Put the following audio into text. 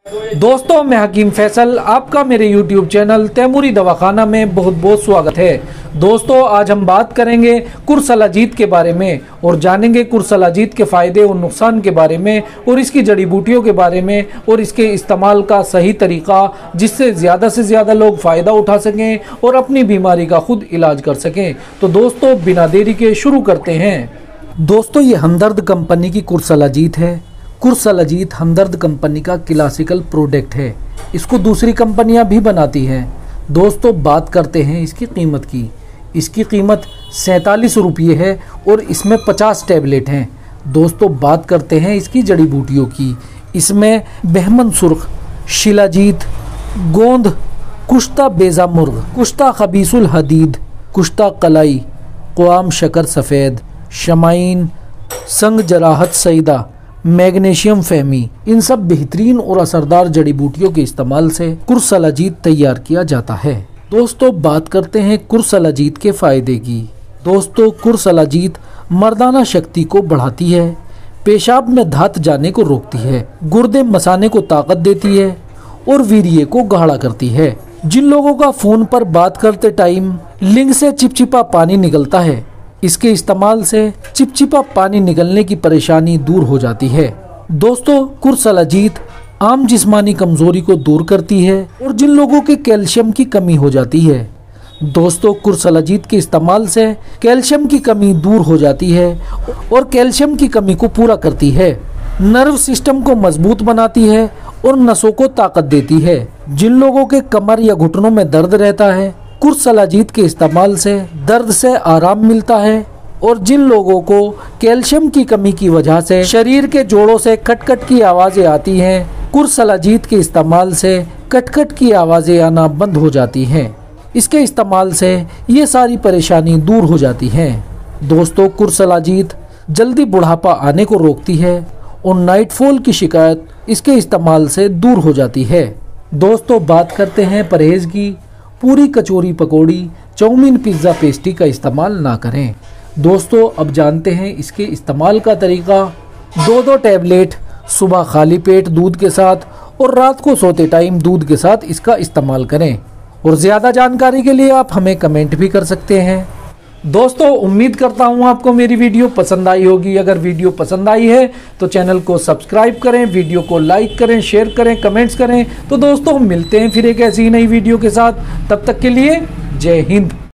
दोस्तों, मैं हकीम फैसल, आपका मेरे YouTube चैनल तैमूरी दवाखाना में बहुत बहुत स्वागत है। दोस्तों, आज हम बात करेंगे कुरसलाजीत के बारे में और जानेंगे कुरसलाजीत के फ़ायदे और नुकसान के बारे में और इसकी जड़ी बूटियों के बारे में और इसके इस्तेमाल का सही तरीका, जिससे ज़्यादा से ज़्यादा लोग फ़ायदा उठा सकें और अपनी बीमारी का खुद इलाज कर सकें। तो दोस्तों, बिना देरी के शुरू करते हैं। दोस्तों, ये हमदर्द कंपनी की कुरसलाजीत है। कुरसलाजीत हमदर्द कंपनी का क्लासिकल प्रोडक्ट है। इसको दूसरी कंपनियां भी बनाती हैं। दोस्तों, बात करते हैं इसकी कीमत की। इसकी कीमत 47 रुपये है और इसमें 50 टैबलेट हैं। दोस्तों, बात करते हैं इसकी जड़ी बूटियों की। इसमें बहमन सुर्ख, शिलाजीत, गोंद, कुश्ता बेजा मुर्ग, कुश्ता खबीसुल हदीद, कुश्ता कलाई, क़वाम शकर सफ़ेद, शमाइन, संग जराहत सईदा, मैग्नीशियम फहमी, इन सब बेहतरीन और असरदार जड़ी बूटियों के इस्तेमाल से कुरसलाजीत तैयार किया जाता है। दोस्तों, बात करते हैं कुरसलाजीत के फायदे की। दोस्तों, कुरसलाजीत मर्दाना शक्ति को बढ़ाती है, पेशाब में धात जाने को रोकती है, गुर्दे मसाने को ताकत देती है और वीर्य को गाढ़ा करती है। जिन लोगों का फोन पर बात करते टाइम लिंग से चिपचिपा पानी निकलता है, इसके इस्तेमाल से चिपचिपा पानी निकलने की परेशानी दूर हो जाती है। दोस्तों, कुरसलाजीत आम जिस्मानी कमजोरी को दूर करती है और जिन लोगों के कैल्शियम की कमी हो जाती है, दोस्तों, कुरसलाजीत के इस्तेमाल से कैल्शियम की कमी दूर हो जाती है और कैल्शियम की कमी को पूरा करती है। नर्व सिस्टम को मजबूत बनाती है और नसों को ताकत देती है। जिन लोगों के कमर या घुटनों में दर्द रहता है, कुरसलाजीत के इस्तेमाल से दर्द से आराम मिलता है। और जिन लोगों को कैल्शियम की कमी की वजह से शरीर के जोड़ों से कटकट की आवाज़ें आती हैं, कुरसलाजीत के इस्तेमाल से कटकट की आवाज़ें आना बंद हो जाती हैं। इसके इस्तेमाल से ये सारी परेशानी दूर हो जाती हैं। दोस्तों, कुरसलाजीत जल्दी बुढ़ापा आने को रोकती है और नाइटफॉल की शिकायत इसके इस्तेमाल से दूर हो जाती है। दोस्तों, बात करते हैं परहेज़ की। पूरी कचौरी पकौड़ी, चाउमीन, पिज़्ज़ा, पेस्ट्री का इस्तेमाल ना करें। दोस्तों, अब जानते हैं इसके इस्तेमाल का तरीका। 2-2 टैबलेट सुबह खाली पेट दूध के साथ और रात को सोते टाइम दूध के साथ इसका इस्तेमाल करें। और ज़्यादा जानकारी के लिए आप हमें कमेंट भी कर सकते हैं। दोस्तों, उम्मीद करता हूँ आपको मेरी वीडियो पसंद आई होगी। अगर वीडियो पसंद आई है तो चैनल को सब्सक्राइब करें, वीडियो को लाइक करें, शेयर करें, कमेंट्स करें। तो दोस्तों, मिलते हैं फिर एक ऐसी ही नई वीडियो के साथ। तब तक के लिए जय हिंद।